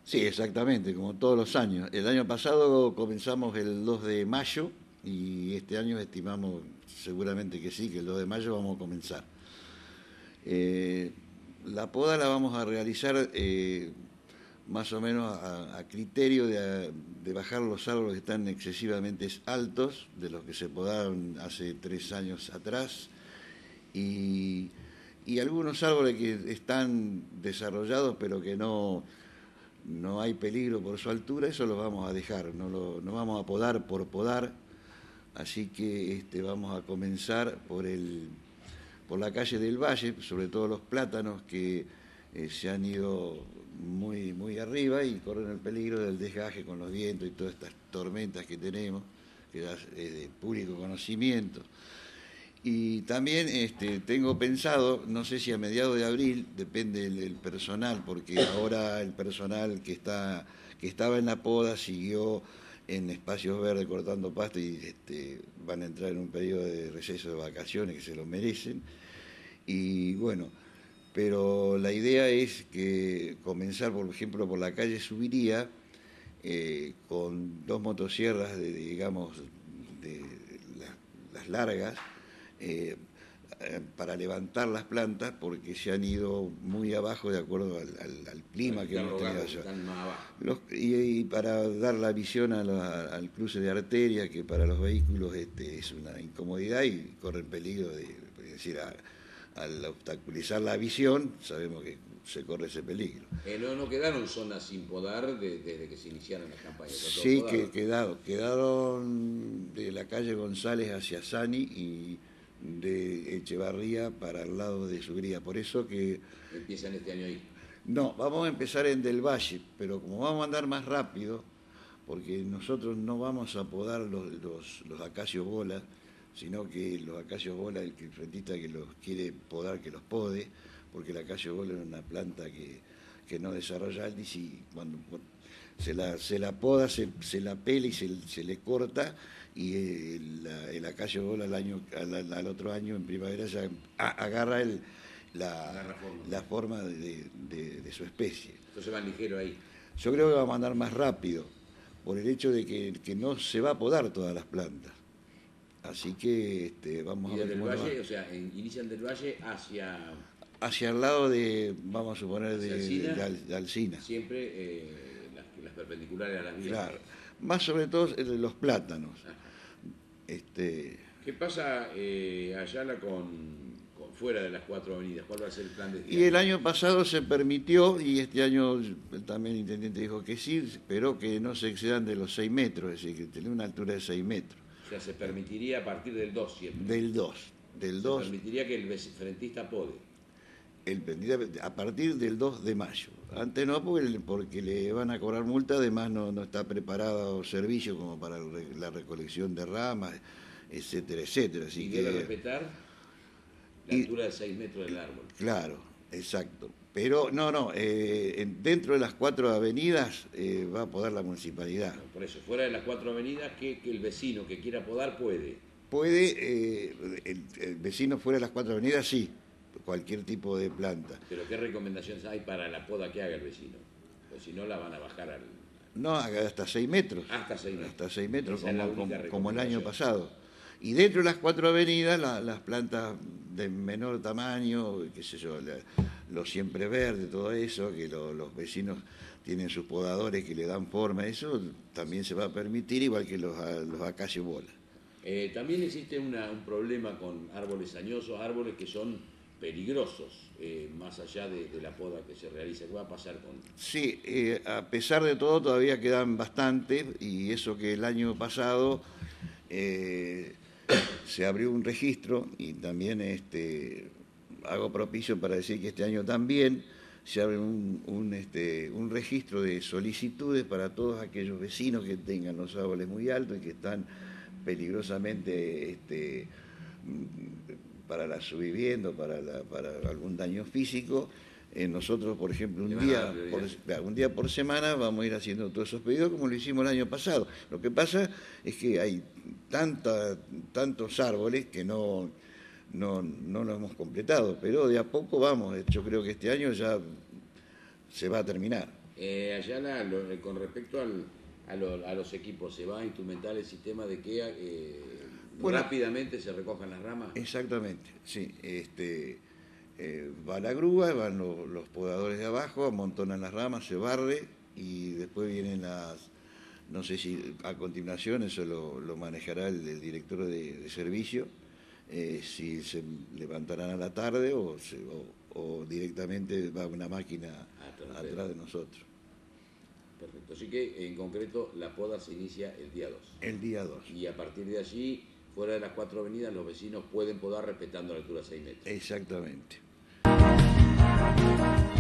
Sí, exactamente, como todos los años. El año pasado comenzamos el 2 de mayo y este año estimamos seguramente que sí, que el 2 de mayo vamos a comenzar. Eh, la poda la vamos a realizar más o menos a criterio de bajar los árboles que están excesivamente altos, de los que se podaron hace 3 años atrás, y, y algunos árboles que están desarrollados pero que no hay peligro por su altura, eso lo vamos a dejar, no vamos a podar por podar, así que vamos a comenzar por la calle del Valle, sobre todo los plátanos que se han ido muy arriba y corren el peligro del desgaje con los vientos y todas estas tormentas que tenemos, que es de público conocimiento. Y también tengo pensado, no sé si a mediados de abril, depende del personal, porque ahora el personal que estaba en la poda siguió en espacios verdes cortando pasto y van a entrar en un periodo de receso de vacaciones que se lo merecen. Y bueno, pero la idea es que comenzar, por ejemplo, por la calle Subiría, con dos motosierras, digamos, de las largas, eh, para levantar las plantas porque se han ido muy abajo de acuerdo al clima que hemos tenido allá. Y para dar la visión al cruce de arteria, que para los vehículos es una incomodidad y corren peligro es decir, al obstaculizar la visión, sabemos que se corre ese peligro. No quedaron zonas sin podar desde que se iniciaron las campañas. Sí, que quedaron de la calle González hacia Sani y de Echevarría para el lado de Sugría. Por eso que... ¿Empiezan este año ahí? No, vamos a empezar en Del Valle, pero como vamos a andar más rápido, porque nosotros no vamos a podar los acacios bolas, sino que los acacios bolas, el frentista que los quiere podar, que los pode, porque el acacio bola es una planta que no desarrolla aldis y cuando se la poda, se la pela y se le corta y el acacio bola al otro año, en primavera, ya agarra la forma de su especie. Entonces van ligero ahí. Yo creo que vamos a andar más rápido, por el hecho de que no se va a podar todas las plantas. Así que vamos a ver cómo va. O sea, inician del Valle hacia el lado de, vamos a suponer, de Alsina. Siempre las perpendiculares a las vías. Claro, más sobre todo los plátanos. ¿Qué pasa Ayala con fuera de las 4 avenidas? ¿Cuál va a ser el plan de este año? Y el año pasado se permitió, y este año también el intendente dijo que sí, pero que no se excedan de los 6 metros, es decir, que tenga una altura de 6 metros. O sea, se permitiría a partir del 2 siempre. Del 2. Se permitiría que el frentista pode. A partir del 2 de mayo. Antes no, porque le van a cobrar multa, además no está preparado servicio como para la recolección de ramas, etcétera, etcétera. Así y debe respetar la altura de 6 metros del árbol. Claro, exacto. Pero dentro de las 4 avenidas va a podar la municipalidad. No, por eso, fuera de las 4 avenidas, que el vecino que quiera podar puede. Puede, el vecino fuera de las 4 avenidas, sí. Cualquier tipo de planta. ¿Pero qué recomendaciones hay para la poda que haga el vecino? O si no, la van a bajar al... No, hasta 6 metros. Hasta 6 metros. Hasta 6 metros, como el año pasado. Y dentro de las 4 avenidas, las plantas de menor tamaño, qué sé yo, los siempre verdes, todo eso, que los vecinos tienen sus podadores que le dan forma, eso también se va a permitir, igual que los acacios bola. También existe un problema con árboles añosos, árboles que son peligrosos, más allá de la poda que se realiza. ¿Qué va a pasar con...? Sí, a pesar de todo todavía quedan bastante, y eso que el año pasado se abrió un registro, y también hago propicio para decir que este año también se abre un registro de solicitudes para todos aquellos vecinos que tengan los árboles muy altos y que están peligrosamente para su vivienda, para algún daño físico. Nosotros, por ejemplo, un día por semana vamos a ir haciendo todos esos pedidos como lo hicimos el año pasado. Lo que pasa es que hay tantos árboles que no lo hemos completado, pero de a poco vamos. Yo creo que este año ya se va a terminar. Con respecto a los equipos, ¿se va a instrumentar el sistema de que Bueno, rápidamente se recojan las ramas? Exactamente, sí. Va la grúa, van los podadores de abajo, amontonan las ramas, se barre y después vienen no sé si a continuación eso lo manejará el director de servicio, si se levantarán a la tarde o directamente va una máquina atrás de nosotros. Perfecto, así que en concreto la poda se inicia el día 2. El día 2. Y a partir de allí, fuera de las 4 avenidas, los vecinos pueden podar respetando la altura de 6 metros. Exactamente.